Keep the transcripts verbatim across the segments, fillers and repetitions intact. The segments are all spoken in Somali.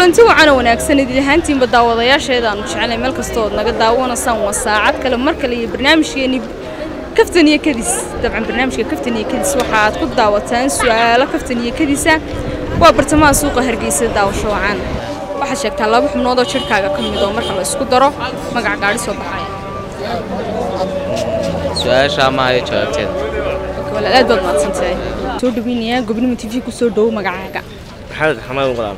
kulanti wacan wanaagsan idil ahaantiin badawadayaasheeda aan jeclay meel kasto oo naga daawanaysan waa saacad kale mar kale iyo barnaamijkeeni kaftan iyo kadis dabcan barnaamijka kaftan iyo kadis waxa aad ku daawataan su'aalo kaftan iyo kadisa waa bartamaha suuqa Hargeysa daawasho wacan waxa sheegtaa laba xubnood oo jirkaaga ka mid ah marka la isku daro magac gaari soo baxay su'aasha ma ay jawaabteed wala aad baad maadsantahay soo dhaweynaya gobnimo T V ku soo dhaw magacaaga maxamed xamaad quraal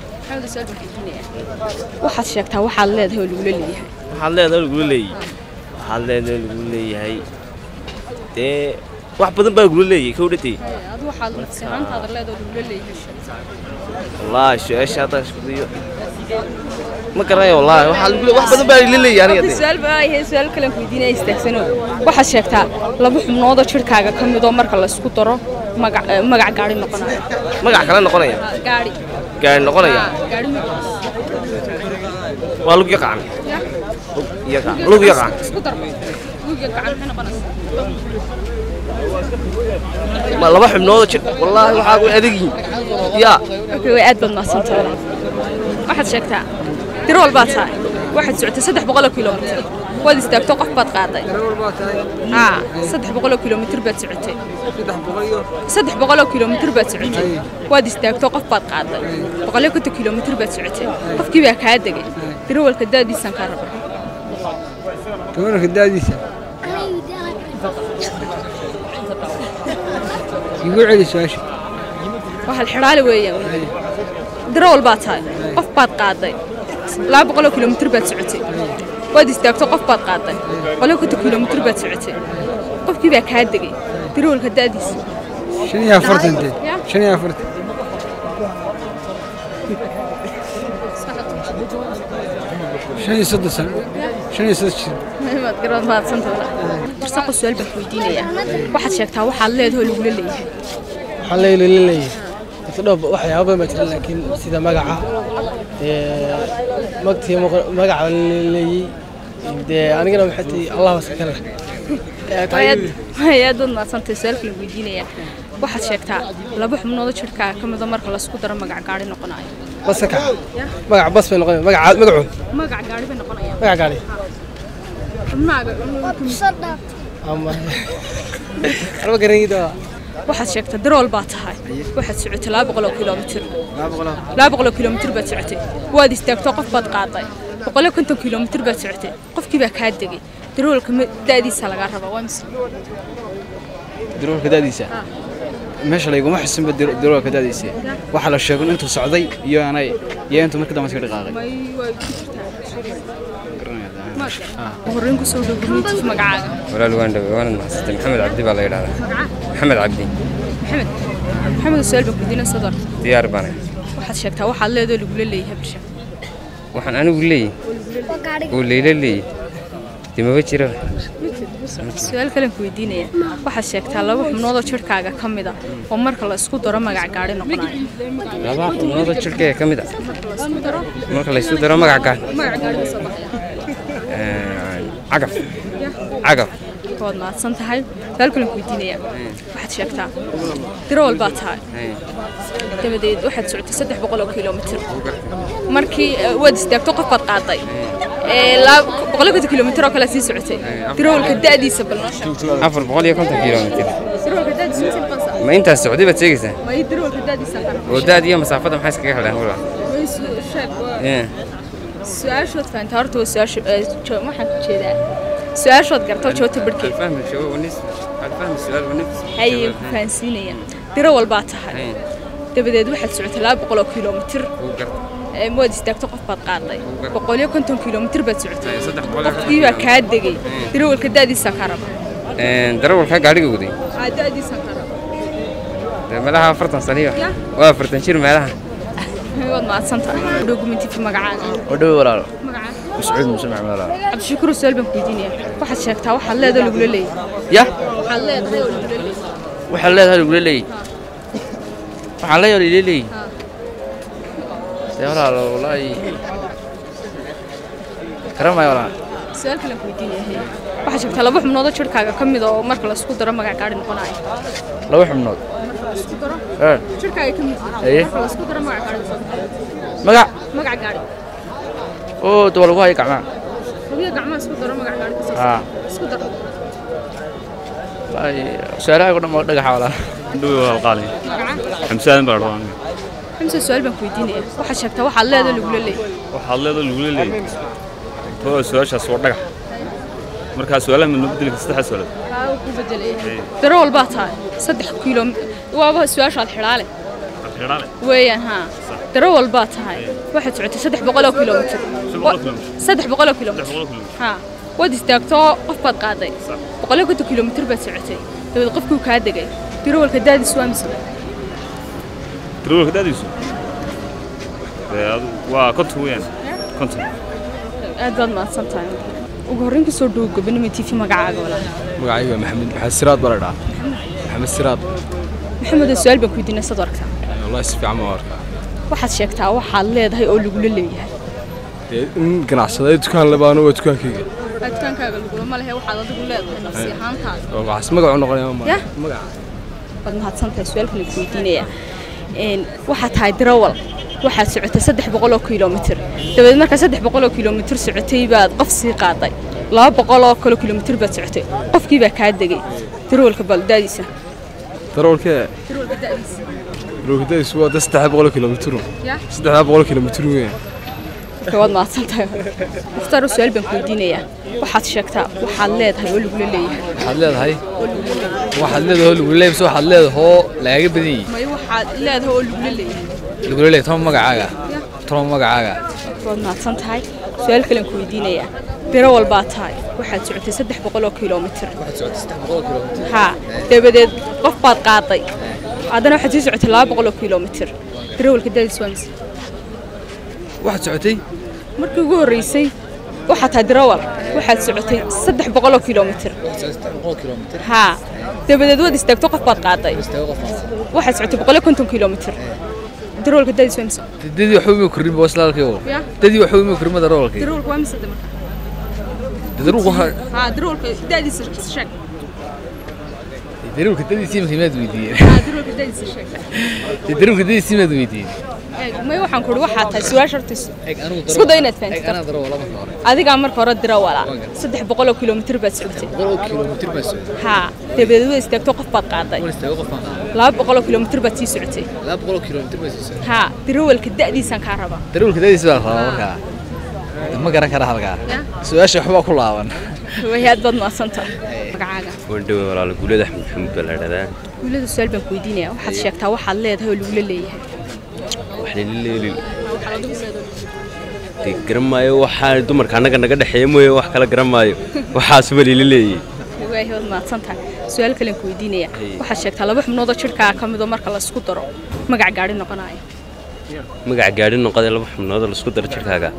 waxaad sheegtaa waxaad leedahay oo lagu leeyahay waxaad leedahay lagu leeyahay waxaad leedahay lagu leeyahay ee wax badan baa lagu leeyahay ka wadhatay aad waxaad nafsanaantaada leedahay oo lagu leeyahay wallahi su'aasha taas ku diyo ma garanayo wallahi waxa lagu wax badan baa lagu leeyahay aniga su'aal baa yahay su'aal kale ku weydiinay istaagsano waxaad sheegtaa laba xubnood oo jirkaaga ka mid ah marka la isku daro magac magac gaari noqonayo magac kale noqonaya gaari gaari noqonaya gaari waa lagu yaqaan yaqaan lagu yaqaan isku dar lagu yaqaan maxay noqonaysaa ma laba xubnood jir wallahi waxa ku adeegi ya way aad bad maasantahay waxaad sheegtaa tiro walba tahay waxaad socotay saddex boqol kiiloomitir waad istaagto qof baad qaaday ha saddex boqol kiiloomitir baad socotay saddex boqol kiiloomitir baad socotay waad istaagto qof baad qaaday boqol iyo konton kiiloomitir baad socotay qofkii baa ka dagay tiro walka daadiisan ka raba tiro walka daadiisa يقول علي سؤال واحد الحرالة ويا درول باتاي قف بات قاضي لا بقولك كيلومتر بات سعتي وادي استاكتو قف بات قاضي قولك كنت كيلومتر بات سعتي قف كي بك هادقي درول كداديس شنو يا فرد انت شنو يا فرد شنو يصد سنة شنو يصد شنو ما تقرأ ما تصنت ولا برساق السؤال بحويدينيا واحد شاكتها واحد ليه هو اللي يقول لي waxaa la leeyahay sidoo waxyaabo ma jiraan laakiin sida magaca ee magtii magaca leeyahay de anigana waxay Allah waskala hayad hayad ma santay self la weydiinaya waxaad sheegtaa laba xubnood jirka ka mid ah marka la isku daro magac gaari noqonayo basaka magac bas bay noqonayaan magac magacu magac gaari bay noqonayaan magac gaari magac ama arba garanayda waxaad sheegtaa darool baa tahay waxaad socotay laba boqol kiiloomitir laba boqol kiiloomitir baad socotay waad istaagto qof baad qaaday boqol iyo konton kiiloomitir baad socotay qofkii baa ka dagay daroolka daadiisa laga rabaa waa mise daroolka daadiisa meesha layguma xisba daroolka daadiisa waxa la sheegay intuu socday iyo aanay iyo intuu markii dambe iska dhaqaaqay horeen ku soo dhawayntii magacaaga walaal waan dhaw waan maxsatay maxamed cabdi baa la yiraahdaa maxamed cabdi maxamed maxamed su'aal baa ku diina sadar diyaar baan waxaad sheegtaa waxaad leedahay lagu leeyahay bisha waxaan anigu leeyahay oo leeyahay dimaba jira su'aal kale ku weydiinaya waxaad sheegtaa laba xubnood oo jirkaaga ka mid ah oo marka la isku daro magac gaari noqonayo laba xubnood oo jirkaaga ka mid ah marka la isku daro magac gaari magac gaari soo baxaya عقف عقف كود ما تصنتهاي بالكل كويدينيا واحد شاكتا درول باتهاي تبدي واحد سعودي سدح بقول كيلومتر مركي واد استاكتو قف باد قاطي لا بقول لك كيلومتر وكلا سي سعودي درول كدادي سبل عفر بقول لك كنت كيلومتر درول كدادي سنتين خمسة ما انت السعودي بتسيجسه ما يدرول كدادي سفر ودادي مسافته ما حاسك كده هو ايه سؤال شو فهمت هرتو سؤال شو ما حد كذا سؤال شو قرطو شو تبركي فاهم شو ونس فاهم السؤال ونفس هاي فانسينيا ترى والباتها تبدأ واحد سعود لا بقول كيلومتر مود استاكتو قف باد قاضي بقول يكون كنتم كيلومتر باد سعود قفكي كاد دقي ترى والكدادي سكرب ترى والكا غاري غودي دادي سكرب مالها فرتن صليح waa فرتن شير مالها واد ما سنتا دوغمنتي في مغعاga ودو walaal magaca مسعود مسمع walaal عبد الشكور سؤال بان كويدينيا waxaad sheegtaa waxa leedahay lagu leeyahay ya waxa leedahay lagu leeyahay waxa leedahay lagu leeyahay waxa leeyahay lagu leeyahay walaal wallahi karamay walaal su'aal kale kooydiinaya waxa sheegtaa laba xubnood oo jirkaaga ka mid ah oo marka la isku daro magac gaari noqonayo laba xubnood isku daro ee jirkaaga ka mid ah marka la isku daro magac gaari magac magaca gaari oo dawal waa gacmaa hubiya gacmaha isku daro magaca gaari ka soo haa isku daro ay su'aalaha ugu dhamaa dhagaxa wala dhow waa qaali magaca xamsaan baa rabaa xamsa su'aal baan ku weydiinaya waxa sheegtaa waxa leedahay lagu leeyahay waxa leedahay lagu leeyahay to su'aashaas waa dhagax marka su'aalaha min bedel saddex su'aalood haa ku bedelay daro walba tahay saddex kiilo waaba su'aashaad xiraale xiraale weeyaan haa daro walba tahay waxa socotay saddex boqol oo kiiloomitir saddex boqol oo kiiloomitir haa wad istaagto qof baad qaaday boqol iyo konton kiiloomitir baad socotay dabad qofkuu kaa degay daro walka daadis waa mise daro walka daadis waa konton weeyaan konton aad baad mahadsan tahay ugu horreyn ka soo dhow gobonimo T V magacaaga walaal magacayga maxamed maxamed siraad baradha maxamed siraad maxamed su'aal baan ku weydiinay sad arkaa wallahi si fiican ma arkaa waxaad sheegtaa waxaad leedahay oo lagu leeyahay in ganacsaday dukaan labaano waa dukaankayga dukaankaaga lagu ma leeyahay waxaad adigu leedahay nafsi ahaantaada oo waxas magac u noqonaya ma magac baad mahadsan tahay su'aalka la weydiinaya een waxa tahay darawal waxaad socotay saddex boqol oo kiiloomitir dabadeed marka saddex boqol oo kiiloomitir socotay baad qof sii qaaday laba boqol oo kiiloomitir baad socotay qofkii baa kaa degay darawalka baldaadiisa darawalka darawalka daadiisa darawalka daadiisa waa saddex boqol oo kiiloomitir saddex boqol oo kiiloomitir weyn kawaad mahadsan tahay muxtaar su'aal baan ku weydiinayaa waxaad sheegtaa waxaad leedahay oo lagu leeyahay waxaad leedahay waxaad leedahay oo lagu leeyahay waxaad leedahay oo laaga badiyay may waxaad leedahay oo lagu leeyahay lagu leeyahay tama magacaaga tama magacaaga kawaad mahadsan tahay su'aal kale ku weydiinayaa biro walba tahay waxaad socotay saddex boqol oo kiiloomitir waxaad socotay saddex boqol oo kiiloomitir ha dabadeed qof baad qaaday adana waxaad sii socotay laba boqol oo kiiloomitir darawalka daadis waa mise waxaad socotay markii ugu horeysay waxaad tahay darawal waxaad socotay saddex boqol oo kiiloomitir saddex boqol oo kiiloomitir ha dabadeed waad istaagto qof baad qaaday waxaad socotay boqol iyo konton kiiloomitir darawalka daadis waa mise dadii waxa uu korin booslaalkii dadii waxa uu korin darawalkii darawalka waa mise marka darawalku ha darawalka daadis sheeg darawalka daadis ma timaad weydiiyay ha darawalka daadis sheeg darawalka daadis ma weydiiyay may waxaan ku waxaa tahay su'aasha hortiisa isku day inaad fahanto ana darawal marka hore adiga marka hore darawala saddex boqol oo kiiloomitir baad socotay boqol oo kiiloomitir baad socotay ha dabadeed way istaagto qof baad qaaday way istaagto qof baad qaaday laba boqol oo kiiloomitir baad sii socotay laba boqol oo kiiloomitir baad sii socotay ha darawalka da'diisan ka raba darawalka da'diisa baa raba marka ma garan kara halka su'aasha waxba ku laaban way aad bad maasanta magacaaga wandhow walaal guulada axmed maxamed baa la dhahdaa guulada su'aal baan ku weydiinayaa waxaad sheegtaa waxaad leedahay oo lagu leeyahay de garamaayo waxaa dumarka annaga naga dhexeeya mooye wax kala garamaayo waxaas waliila leeyahay way aad maadsan tahay su'aal kale ku weydiinaya waxaad sheegtaa laba xubnood oo jirka ka mid ah marka la isku daro magac gaari noqonayo magac gaari noqday laba xubnood oo la isku daro jirkaaga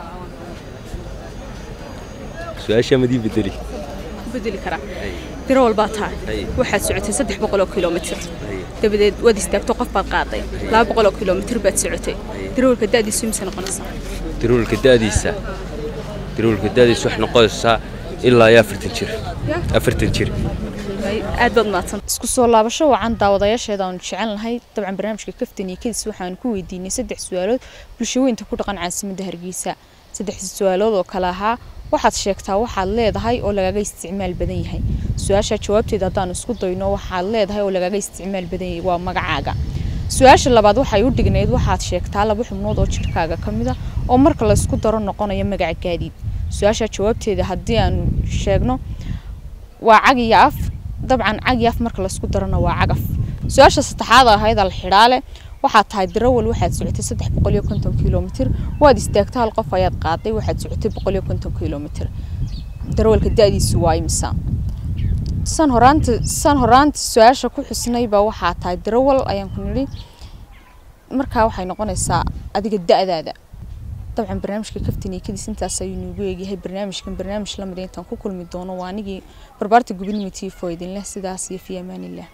su'aasha madii bedeli bedeli kara tiro walba tahay waxaad socotay saddex boqol oo kiiloomitir dabadeed waad istaagto qof baad qaaday laba boqol oo kiiloomitir baad socotay darawalka daadiisu imisa noqonaysaa darawalka daadiisa darawalka daadiisu wax noqonaysaa ilaa iyo afartan jir afartan jir aad baad maadsan isku soo laabasho wacan daawadayaasheeda aan jecelnahay dabcan barnaamijka kaftan iyo kadis waxaan ku weydiinay saddex su'aalood bulshooyinka ku dhaqan caasimadda Hargeysa saddex su'aalood oo kala ahaa waxaad sheegtaa waxaad leedahay oo lagaga isticmaal badan yahay su'aasha jawaabteeda hadaan isku dayno waxaad leedahay oo lagaga isticmaal badan yahay waa magacaaga su'aasha labaad waxay u dhigneed waxaad sheegtaa laba xubnood oo jirkaaga kamid ah oo marka la isku daro noqonaya magac gaadiid su'aasha jawaabteeda hadii aan sheegno waa cag iyo af dabcan cag iyo af marka la isku darana waa cagaf su'aasha saddexaad ahayd al xiraale waxaad tahay darawal waxaad socotay saddex boqol iyo konton kiiloomitir waad istaagtay hal qof ayaad qaaday waxaad socotay boqol iyo konton kiiloomitir darawalka daadiisu waa imisa san horaanta san horaanta su'aasha ku xusnay baa waxaad tahay darawal ayaan ku niri marka waxay noqonaysaa adiga da'daada dabcan barnaamijka kaftan iyo kadis intaas ayuu nagu eegyahay barnaamijkan barnaamij la mid intaan ku kulmi doono waa anigii barbaarta gobonimo T V idin leh sidaas iyo fi amaanillah